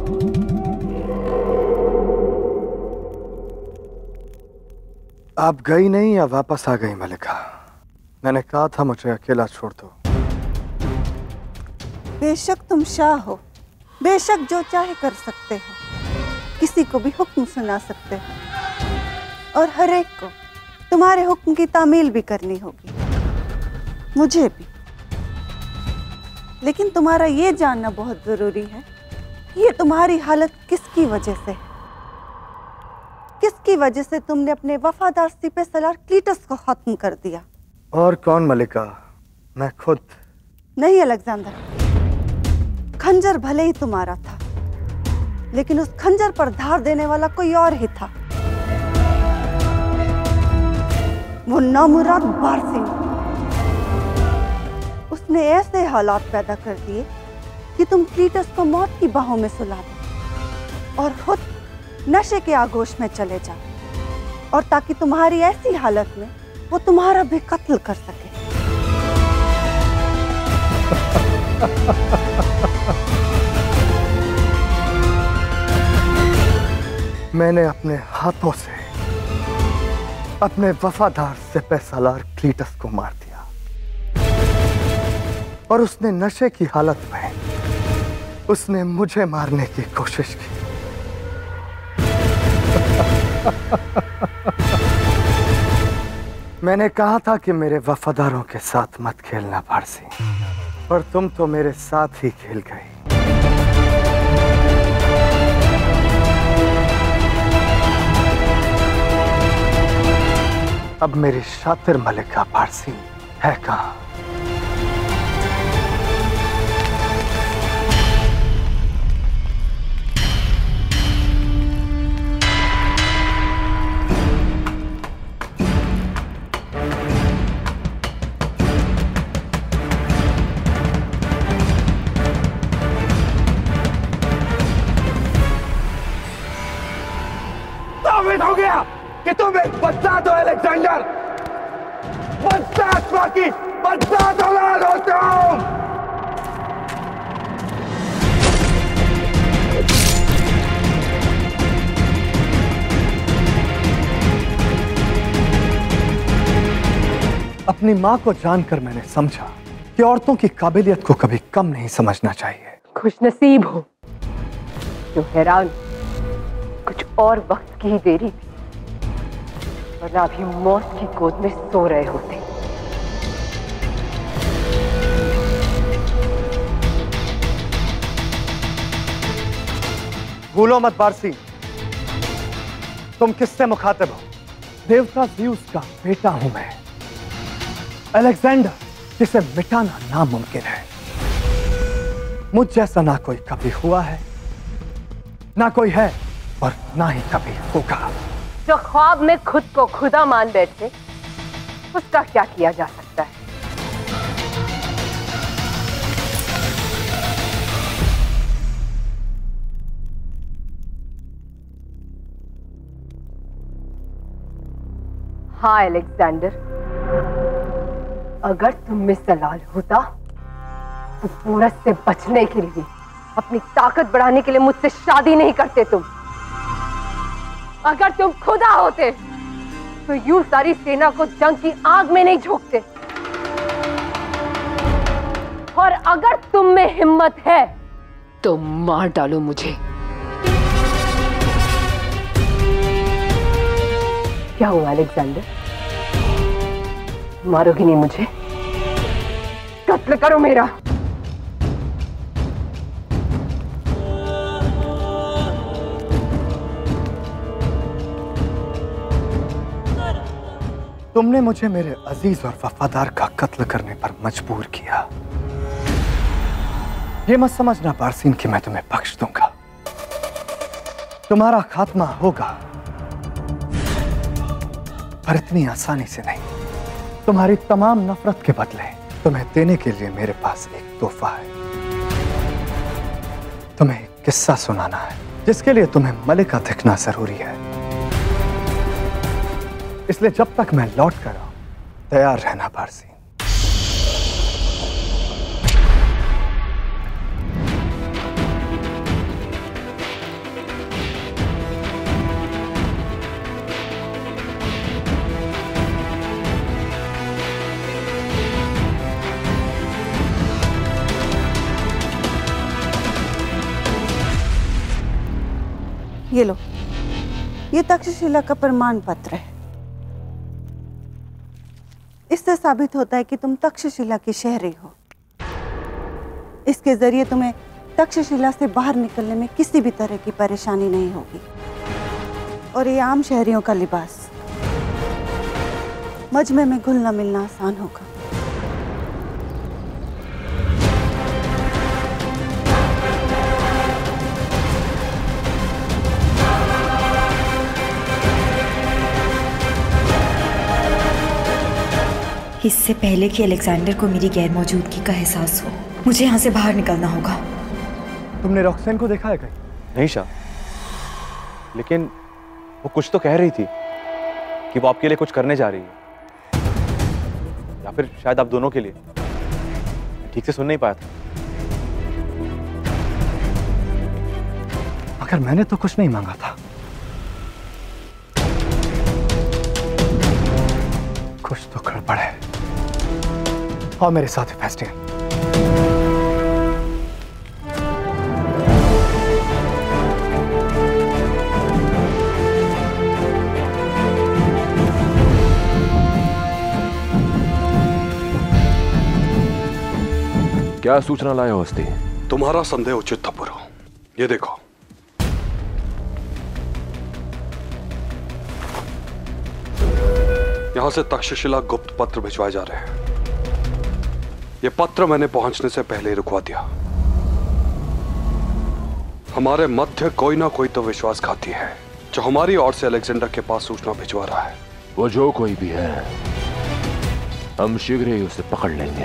आप गई नहीं या वापस आ गई मलिका? मैंने कहा था मुझे अकेला छोड़ दो। बेशक तुम शाह हो, बेशक जो चाहे कर सकते हो, किसी को भी हुक्म सुना सकते हो और हर एक को तुम्हारे हुक्म की तामील भी करनी होगी, मुझे भी। लेकिन तुम्हारा ये जानना बहुत जरूरी है कि ये तुम्हारी हालत किसकी वजह से है। किसकी वजह से तुमने अपने वफादार सिपह सलार क्लीटस को खत्म कर दिया? और कौन मलिका? मैं खुद। नहीं अलेक्जेंडर, खंजर भले ही तुम्हारा था, लेकिन उस खंजर पर धार देने वाला कोई और ही था। वो नामुराद बारसिंग। उसने ऐसे हालात पैदा कर दिए कि तुम क्लीटस को मौत की बाहों में सुला दो और खुद नशे के आगोश में चले जाओ, और ताकि तुम्हारी ऐसी हालत में वो तुम्हारा भी कत्ल कर सके। मैंने अपने हाथों से अपने वफादार सिपह सलार क्लीटस को मार दिया, और उसने नशे की हालत में उसने मुझे मारने की कोशिश की। मैंने कहा था कि मेरे वफादारों के साथ मत खेलना पारसी, पर तुम तो मेरे साथ ही खेल गई। अब मेरी शातिर मलिका पारसी है कहां? हो गया कि तुम एक बदसात हो अलेक्जेंडर, बदसात बाकी बदसात औलाद हो तुम। अपनी मां को जानकर मैंने समझा कि औरतों की काबिलियत को कभी कम नहीं समझना चाहिए। खुशनसीब हो जो हैरान कुछ और वक्त की ही देरी थी, वरना अभी मौत की गोद में सो रहे होते। भूलो मत बारसी, तुम किससे मुखातिब हो? देवता ज़्यूस का बेटा हूं मैं, अलेक्जेंडर, जिसे मिटाना नामुमकिन है। मुझ जैसा ना कोई कभी हुआ है, ना कोई है, और ना ही कभी होगा। जो ख्वाब में खुद को खुदा मान बैठे, उसका क्या किया जा सकता है? हाँ अलेक्जेंडर, अगर तुम में सलाल होता तो पूरत से बचने के लिए, अपनी ताकत बढ़ाने के लिए मुझसे शादी नहीं करते तुम। अगर तुम खुदा होते तो यूं सारी सेना को जंग की आग में नहीं झोंकते, और अगर तुम में हिम्मत है तो मार डालो मुझे। क्या हुआ अलेक्जेंडर, मारोगी नहीं मुझे? कत्ल करो मेरा। तुमने मुझे मेरे अजीज और वफादार का कत्ल करने पर मजबूर किया। ये मत समझना पारसीन कि मैं तुम्हें बख्श दूंगा। तुम्हारा खात्मा होगा, पर इतनी आसानी से नहीं। तुम्हारी तमाम नफरत के बदले तुम्हें देने के लिए मेरे पास एक तोहफा है। तुम्हें एक किस्सा सुनाना है, जिसके लिए तुम्हें मलिका दिखना जरूरी है। इसलिए जब तक मैं लौट कर आऊं, तैयार रहना पारसी। ये लो, ये तक्षशिला का प्रमाण पत्र है। इससे साबित होता है कि तुम तक्षशिला की शहरी हो। इसके जरिए तुम्हें तक्षशिला से बाहर निकलने में किसी भी तरह की परेशानी नहीं होगी। और ये आम शहरियों का लिबास, मजमे में घुलना मिलना आसान होगा। इससे पहले कि अलेक्जेंडर को मेरी गैर मौजूदगी का एहसास हो, मुझे यहाँ से बाहर निकलना होगा। तुमने रॉक्सेन को देखा है कहीं? नहीं शाह, लेकिन वो कुछ तो कह रही थी कि वो आपके लिए कुछ करने जा रही है, या फिर शायद आप दोनों के लिए। ठीक से सुन नहीं पाया था। मगर मैंने तो कुछ नहीं मांगा था। कुछ तो गड़बड़ है। और मेरे साथ है फेस्टियन। क्या सूचना लाए हो हस्ती? तुम्हारा संदेह उचित था पुरो। ये देखो, यहां से तक्षशिला गुप्त पत्र भिजवाए जा रहे हैं। ये पत्र मैंने पहुंचने से पहले ही रुकवा दिया। हमारे मध्य कोई ना कोई तो विश्वासघाती है जो हमारी ओर से अलेक्जेंडर के पास सूचना भिजवा रहा है। वो जो कोई भी है, हम शीघ्र ही उसे पकड़ लेंगे।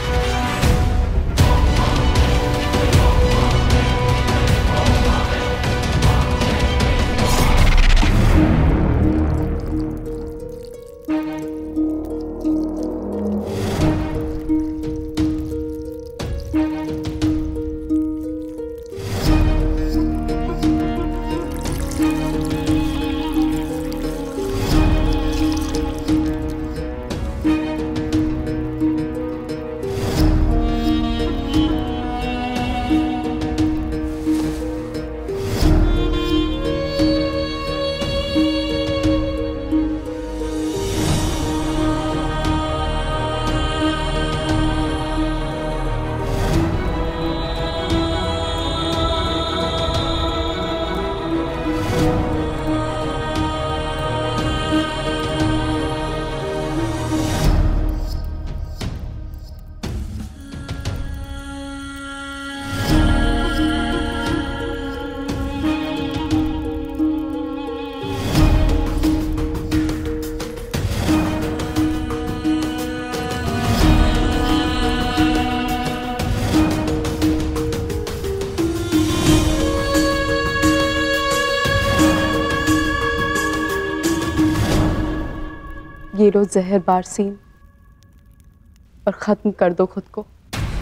ये लो जहर बारसीन और खत्म कर दो खुद को।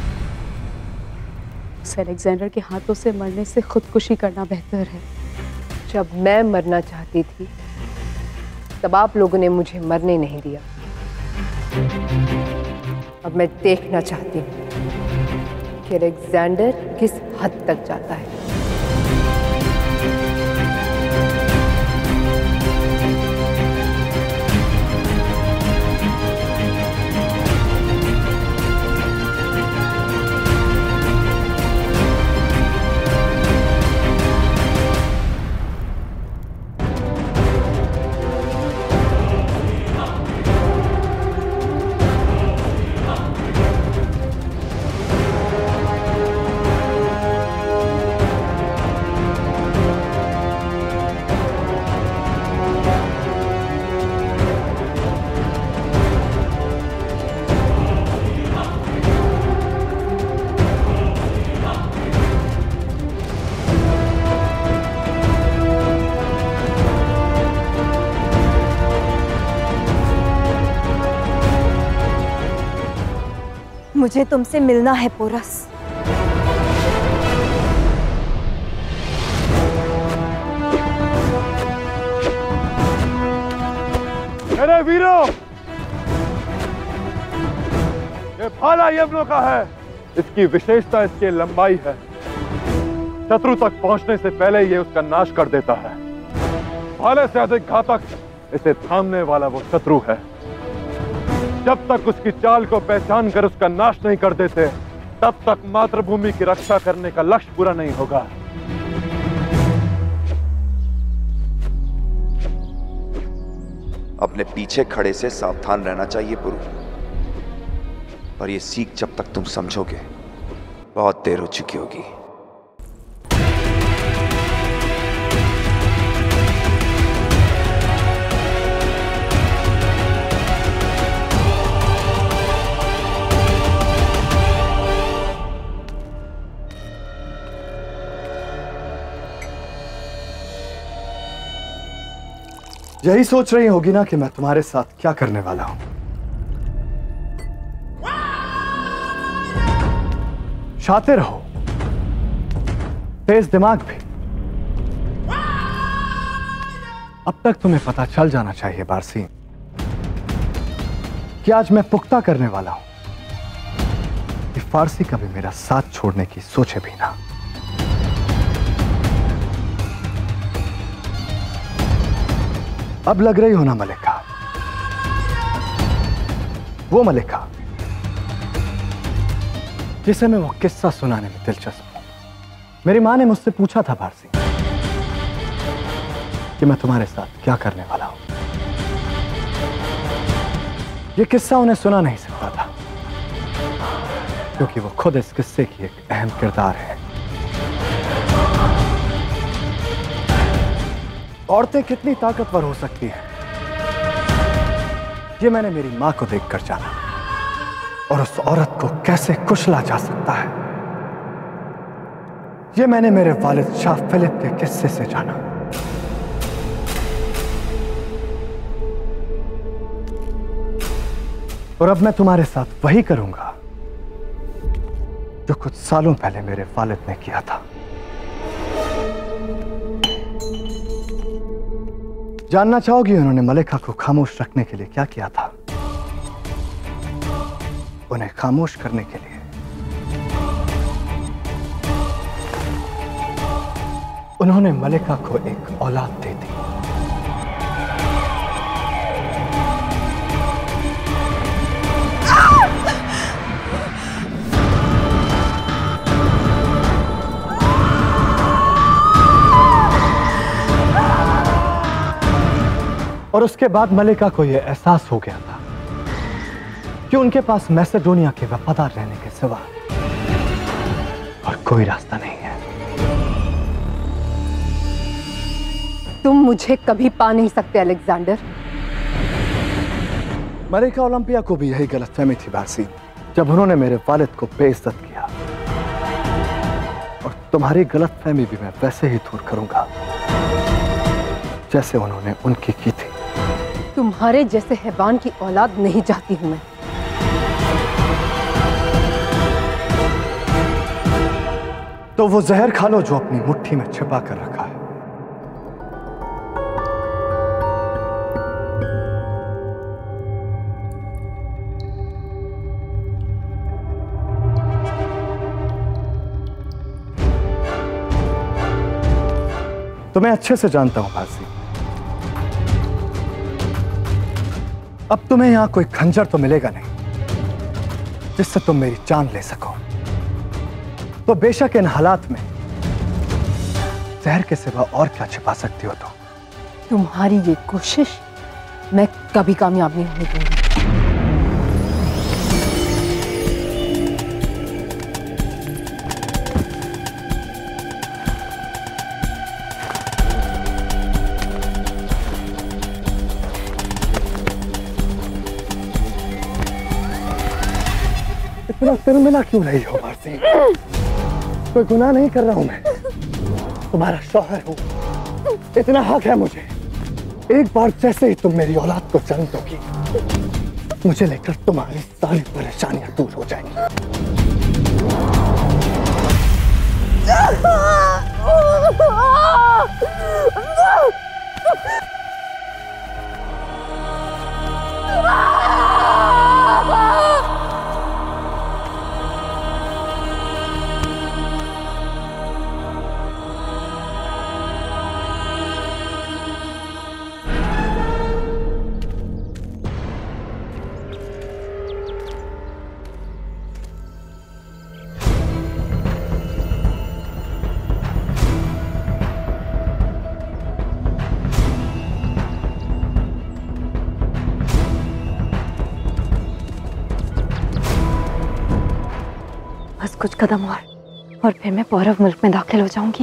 उस अलेक्जेंडर के हाथों से मरने से खुदकुशी करना बेहतर है। जब मैं मरना चाहती थी तब आप लोगों ने मुझे मरने नहीं दिया। अब मैं देखना चाहती हूँ कि अलेक्जेंडर किस हद तक जाता है। मुझे तुमसे मिलना है पोरस। मेरे वीरों, ये भाला यमनों का है। इसकी विशेषता इसकी लंबाई है। शत्रु तक पहुंचने से पहले ये उसका नाश कर देता है। भाले से अधिक घातक इसे थामने वाला वो शत्रु है। जब तक उसकी चाल को पहचान कर उसका नाश नहीं कर देते, तब तक मातृभूमि की रक्षा करने का लक्ष्य पूरा नहीं होगा। अपने पीछे खड़े से सावधान रहना चाहिए पुरु, और ये सीख जब तक तुम समझोगे बहुत देर हो चुकी होगी। यही सोच रही होगी ना कि मैं तुम्हारे साथ क्या करने वाला हूं। शातिर हो, तेज दिमाग भी। अब तक तुम्हें पता चल जाना चाहिए बारसीन कि आज मैं पुख्ता करने वाला हूं कि फारसी कभी मेरा साथ छोड़ने की सोचे भी ना। अब लग रही हो ना मलिका, वो मलिका जिसे मैं वो किस्सा सुनाने में दिलचस्प हूं। मेरी मां ने मुझसे पूछा था बारसी कि मैं तुम्हारे साथ क्या करने वाला हूं। ये किस्सा उन्हें सुना नहीं सकता था क्योंकि वो खुद इस किस्से की एक अहम किरदार है। औरतें कितनी ताकतवर हो सकती हैं, ये मैंने मेरी मां को देखकर जाना, और उस औरत को कैसे कुचला जा सकता है ये मैंने मेरे वालिद शाह फिलिप के किस्से से जाना। और अब मैं तुम्हारे साथ वही करूंगा जो कुछ सालों पहले मेरे वालिद ने किया था। जानना चाहोगी उन्होंने मलिका को खामोश रखने के लिए क्या किया था? उन्हें खामोश करने के लिए उन्होंने मलिका को एक औलाद दे दी। और उसके बाद मलिका को यह एहसास हो गया था कि उनके पास मैसेडोनिया के वफादार रहने के सिवा और कोई रास्ता नहीं है। तुम मुझे कभी पा नहीं सकते अलेक्जेंडर। मलिका ओलंपिया को भी यही गलतफहमी थी बारसी, जब उन्होंने मेरे वालिद को बेइज्जत किया। और तुम्हारी गलतफहमी भी मैं वैसे ही दूर करूंगा जैसे उन्होंने उनकी की थी। तुम्हारे जैसे हैवान की औलाद नहीं चाहती हूं मैं। तो वो जहर खा लो जो अपनी मुट्ठी में छिपा कर रखा है। तुम्हें अच्छे से जानता हूं बासी। अब तुम्हें यहां कोई खंजर तो मिलेगा नहीं जिससे तुम मेरी जान ले सको। तो बेशक इन हालात में जहर के सिवा और क्या छिपा सकती हो तुम? तुम्हारी ये कोशिश मैं कभी कामयाब नहीं होने दूंगी। इतना तिरमिला क्यों रही हो बारसी? कोई गुनाह नहीं कर रहा हूं मैं, तुम्हारा शौहर हूं। इतना हक है मुझे, एक बार जैसे ही तुम मेरी औलाद को जन्म दोगी, मुझे लेकर तुम्हारी सारी परेशानियां दूर हो जाएंगी। कुछ कदम और फिर मैं पौरव मुल्क में दाखिल हो जाऊंगी।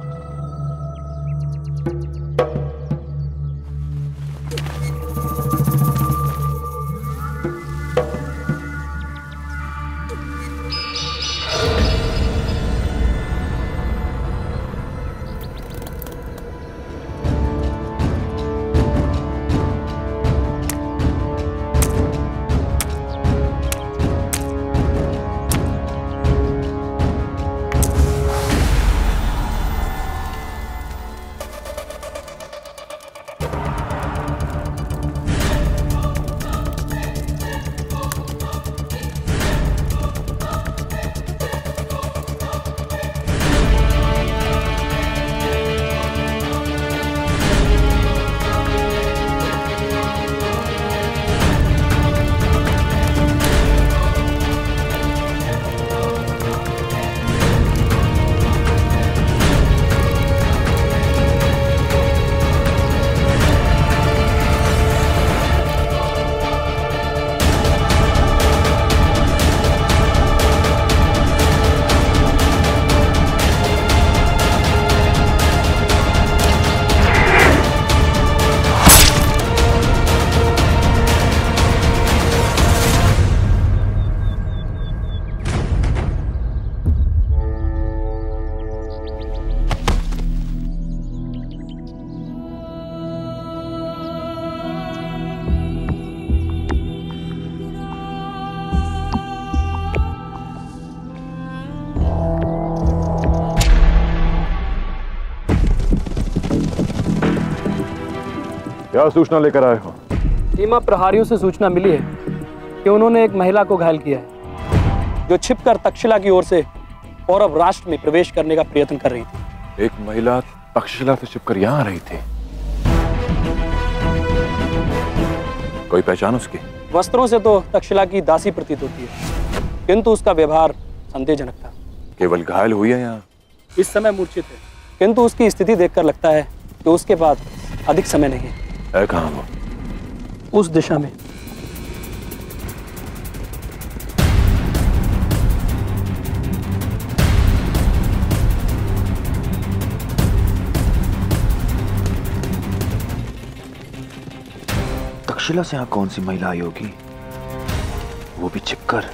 क्या सूचना लेकर आए हो? सीमा प्रहारियों से सूचना मिली है कि उन्होंने एक महिला को घायल किया है, जो छिपकर तक्षशिला की ओर से पौरव राष्ट्र में प्रवेश करने का प्रयत्न कर रही थी। एक महिला तक्षशिला से छिपकर यहाँ आ रही थी। कोई पहचान उसकी? वस्त्रों से तो तक्षशिला की दासी प्रतीत होती है, किंतु उसका व्यवहार संदेहजनक था। केवल घायल हुई है या इस समय मूर्छित है, किंतु उसकी स्थिति देखकर लगता है कि उसके पास अधिक समय नहीं है। कहाँ वो? उस दिशा में। तक्षशिला से यहाँ कौन सी महिला आई होगी, वो भी छिपकर?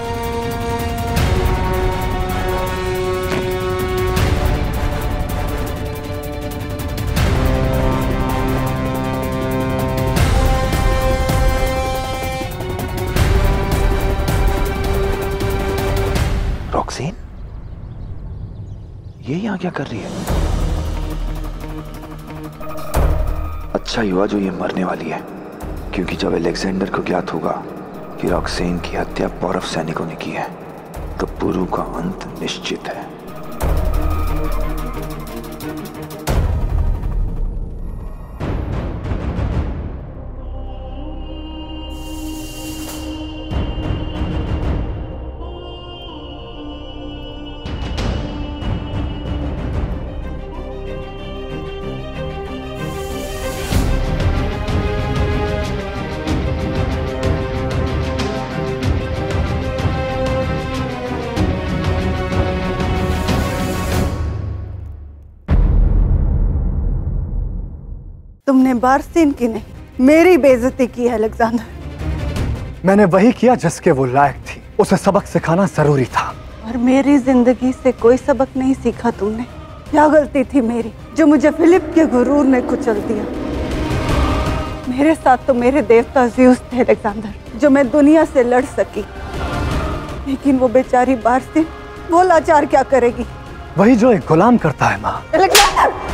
रॉक्सीन, ये यहाँ क्या कर रही है? अच्छा ही हुआ जो ये मरने वाली है, क्योंकि जब अलेक्जेंडर को ज्ञात होगा कि रॉक्सीन की हत्या पौरव सैनिकों ने की है, तो पुरु का अंत निश्चित है। तुमने बारसीन की नहीं, मेरी बेइज्जती की है अलेक्जेंडर। मैंने वही किया जिसके वो लायक थी। उसे सबक सिखाना जरूरी था। और मेरी जिंदगी से कोई सबक नहीं सीखा तुमने। क्या गलती थी मेरी जो मुझे फिलिप के गुरूर ने कुचल दिया। मेरे साथ तो मेरे देवता ज़्यूस थे अलेक्जेंडर, जो मैं दुनिया से लड़ सकी, लेकिन वो बेचारी बारसीन, वो लाचार क्या करेगी? वही जो एक गुलाम करता है माँ। अलेक्जेंडर!